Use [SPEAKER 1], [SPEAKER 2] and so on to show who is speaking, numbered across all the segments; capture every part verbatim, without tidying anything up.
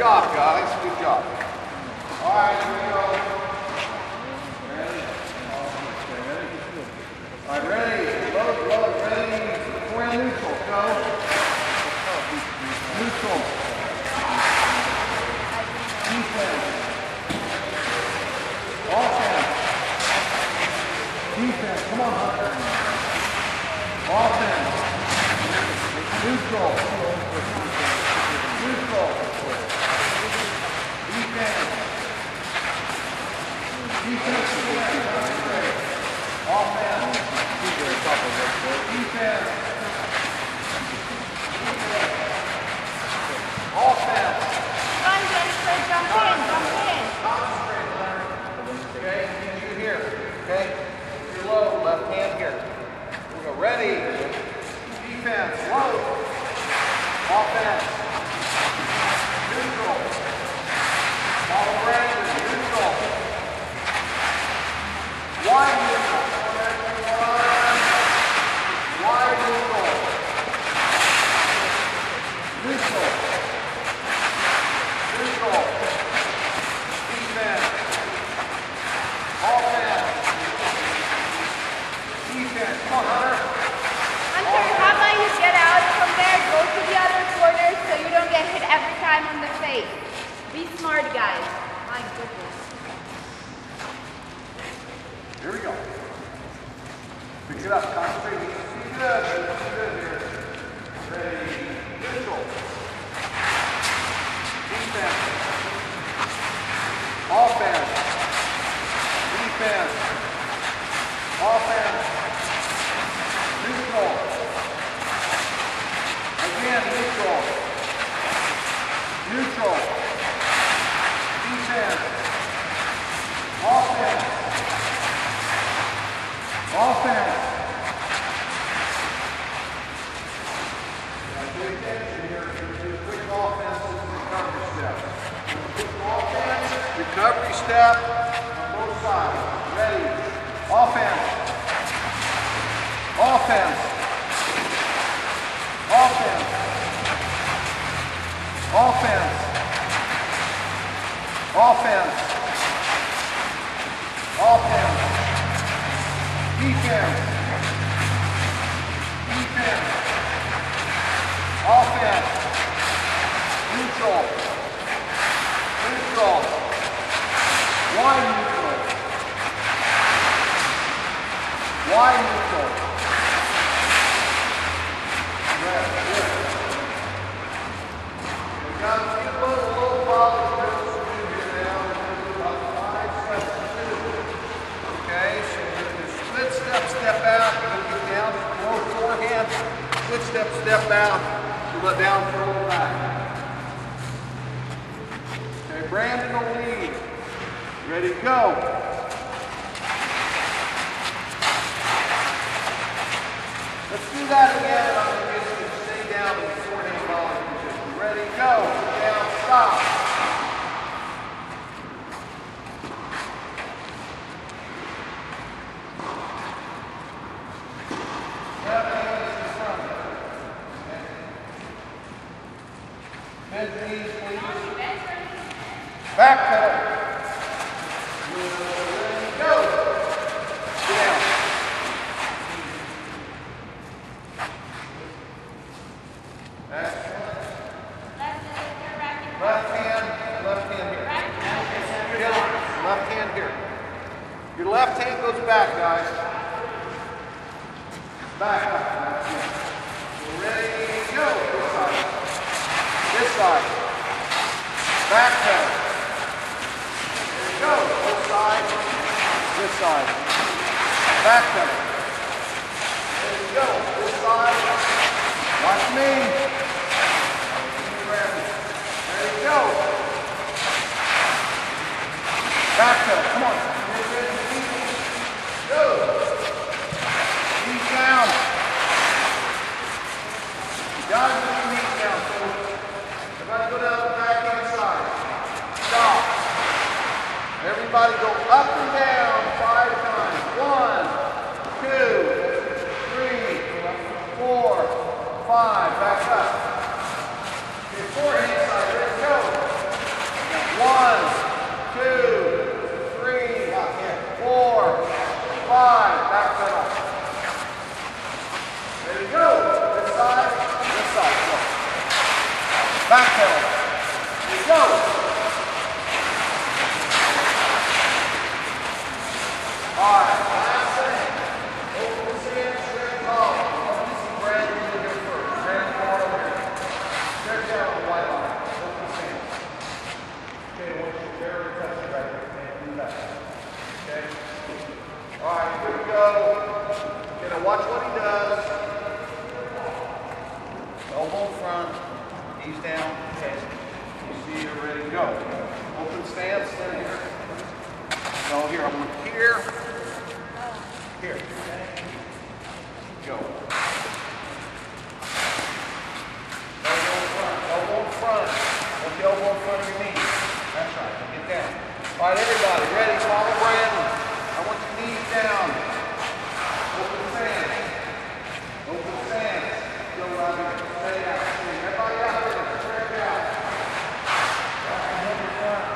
[SPEAKER 1] job, guys. Good job. All right, here we go. Ready? All right, ready. Load, load, ready. Four neutral. Go. Neutral. Defense. Offense. Defense. Come on, Hunter. Offense. Neutral. Neutral. Defense. Defense. Offense. Defense. Offense.
[SPEAKER 2] Run, Jennifer. Jump in. Jump in.
[SPEAKER 1] Concentrate, Leonard. Okay, need you here. Okay? You're low. Left hand here. We go. Ready. Defense. Low. Offense. Neutral. Follow Brandon. Neutral. Wide neutral. Wide neutral. Neutral. Neutral. Defense. Offense. Defense. Come on, Hunter.
[SPEAKER 2] Hunter, how about you get out from there, go to the other corner so you don't get hit every time on the face. Be smart, guys. My goodness.
[SPEAKER 1] Here we go. Pick it up. Concentrate. You see good. You see good here. Ready. Neutral. Defense. Offense. Defense. Offense. Neutral. Again, neutral. Neutral. Defense. Offense. Offense. Now pay attention here. Do a quick offensive recovery step. Quick offense, recovery step on both sides. Ready. Offense. Offense. Offense. Offense. Offense. Offense. Defense. Defense. Offense. Neutral. Neutral. Wide neutral. Wide neutral. Good. Good. We got a few little, little follow drills to do here now. We're going to do about five sets of two. Okay, so you're going to split step, step out. You're going to get down, low forehand. Split step, step out. You let down, throw back. Okay, Brandon will lead. Ready to go. Let's do that again. I'm going to get you to stay down in the forehand volley position. Ready, go. Down, stop. Left hand is in front. Bend the knees, please. Back pedal. Ready, go. Down. Excellent. Left hand, left hand here. Yeah, left hand here. Your left hand goes back, guys. Back up. Ready, go. This side. This side. Back pedal. There you go. This side. This side. Back pedal. There you go. This side. Watch me. There you go. Back pedal. Come on. Go. Knees down. You gotta put your knees down, folks. Everybody go down the back hand side. Stop. Everybody go up and down five times. One, two, three, four, five. Back up. Back pedal. Go. All right, last thing. Open the stance, stretch tall. Let me see Brad when you go first. Brad, come on over here. Stretch out on the white line. Open the stance. Okay, I want you to barely touch it right there. Can't do that. Okay? All right, here we go. You're gonna watch what he does. Elbow front, knees down. Okay. You see you're ready to go. Open stance, then here. No, here, I'm going here. Here. Go. Elbow in front. Elbow in front. Put the elbow in front of your knee. That's right. Get down. All right, everybody, ready? Follow Brandon. I want your knees down. Open stance. Open stance. Go right here. Stay out. Everybody out there. Stretch out. Back and head in front.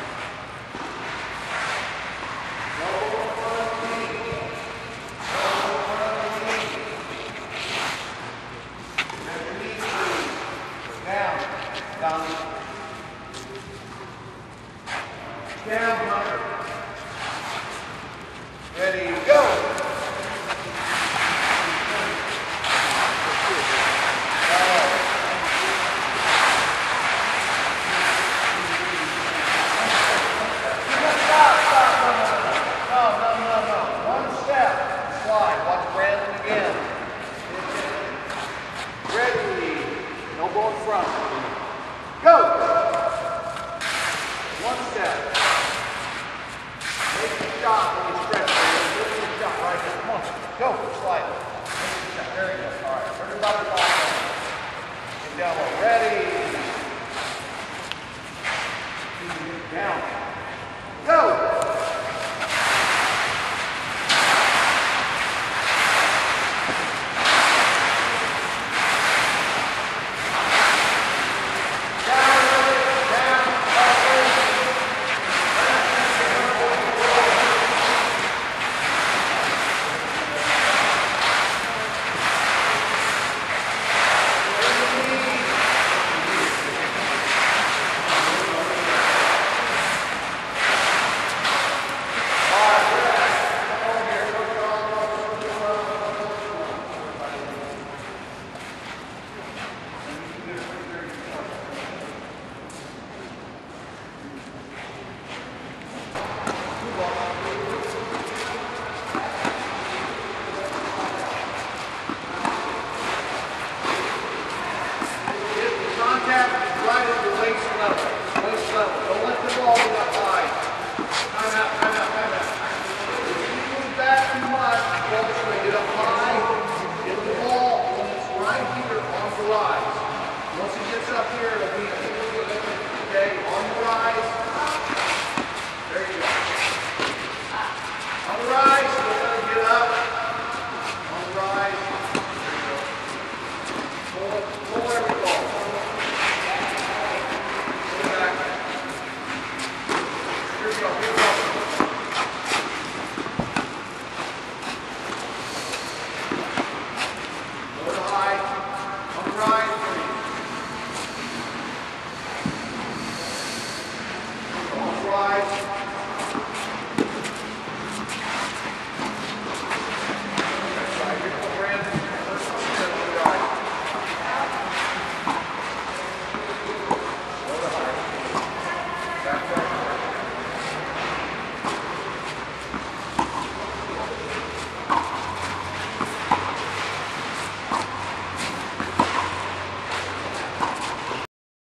[SPEAKER 1] Elbow in front of the knee. Elbow in front of the knee. Let your knees move. Down. Down. Down, Hunter. Ready, go. Elbow in front. Go! One step. Make the shot when you stretch. Make the shot right there. Come on. Go. Slide. Make the shot. There you go. All right. Everybody lock in. Get down low. Ready. Down. Go!